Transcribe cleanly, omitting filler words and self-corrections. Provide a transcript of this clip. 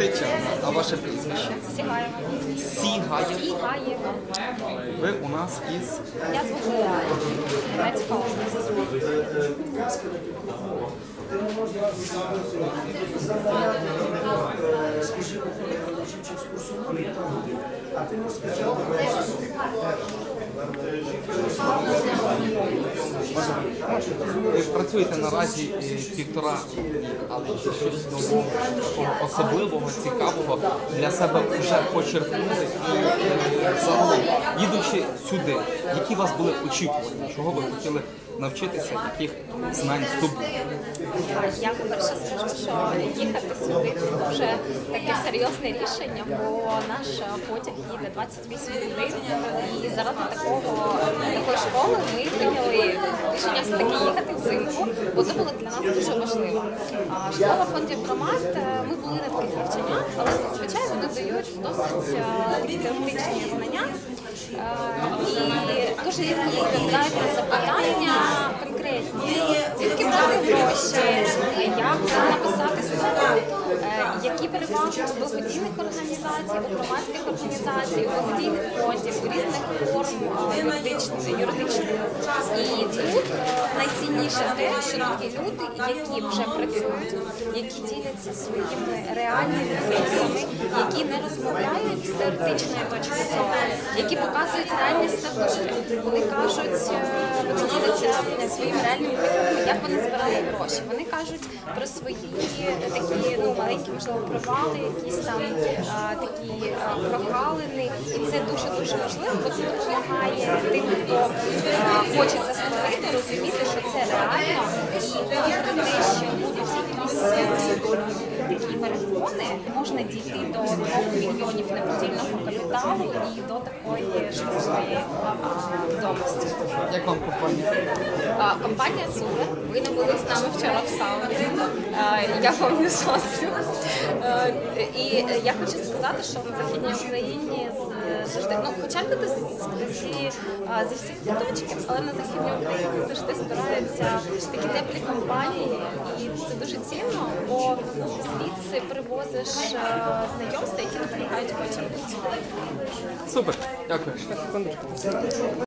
Тетяна, а ваше прізвище? Сігаєва. Сігаєв. Сігаєва. Ви у нас із... Я з Вугледару, Донецька область. Ви працюєте наразі півтора, але щось нового, особливого, цікавого для себе вже почерпнути. І загалом, їдучи сюди, які у вас були очікування, чого ви хотіли навчитися, яких знань здобути? Я, по-перше, скажу, що їхати сюди – вже таке серйозне рішення, бо наш потяг їде 28 годин, і заради такої школи ми прийняли рішення все-таки їхати взимку, бо це було для нас дуже важливо. Школа фондів громад, ми були на таких навчаннях, але зазвичай вони дають досить теоретичні знання, і дуже рідко відповідають на запитання конкретні. Звідки брати гроші, як написати статтю, які переваги у благодійних організацій, у громадських організацій, у благодійних фондів, у різних форм юридичних. І тут найцінніше те, що тут є люди, які вже працюють, які діляться своїми реальними кейсами, які не розмовляють з теоретичної точки зору, які показують реальні статути. Вони кажуть, вони діляться своїми реальними прикладами, як вони збирали гроші. Вони кажуть про свої такі маленькі, можливо, провали, якісь там такі прогалини. І це дуже-дуже важливо, бо це допомагає тим, хто хоче це створити, розуміти, що це реально. І попри те, що будуть якісь такі перепони, можна дійти до 2 мільйонів неподільного капіталу і до такої швидкої відомості. Як вам компанія? Компанія супер. Ви не були з нами вчора в сауні. Я пам'ятаю шостю. І я хочу сказати, що в Західній Україні завжди, хоча люди зі всіх куточків, але на Західній Україні завжди збираються такі теплі компанії. І це дуже цінно, бо звідси привозиш знайомства, які допомагають потім. Супер, дякую.